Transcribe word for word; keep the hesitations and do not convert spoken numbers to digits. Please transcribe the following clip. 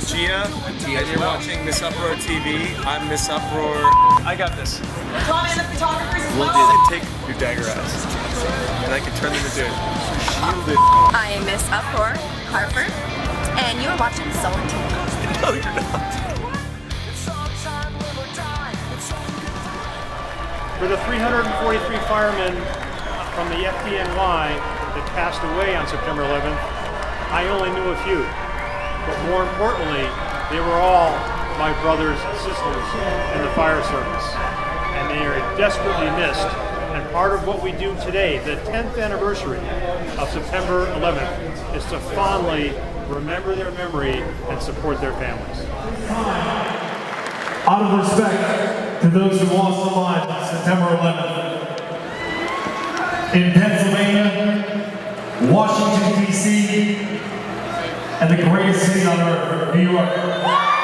Gia, and you're watching Miss Uproar T V. I'm Miss Uproar. I got this. Tommy and the photographers as We'll well. I can take your dagger eyes, and I can turn them into shielded. I am Miss Uproar, Hartford, and you are watching SullenTV. No, you're not. For the three hundred forty-three firemen from the F D N Y that passed away on September eleventh, I only knew a few. But more importantly, they were all my brothers and sisters in the fire service. And they are desperately missed. And part of what we do today, the tenth anniversary of September eleventh, is to fondly remember their memory and support their families. Out of respect to those who lost their lives on September eleventh, in Pennsylvania, Washington, D C, and the greatest city on earth, New York.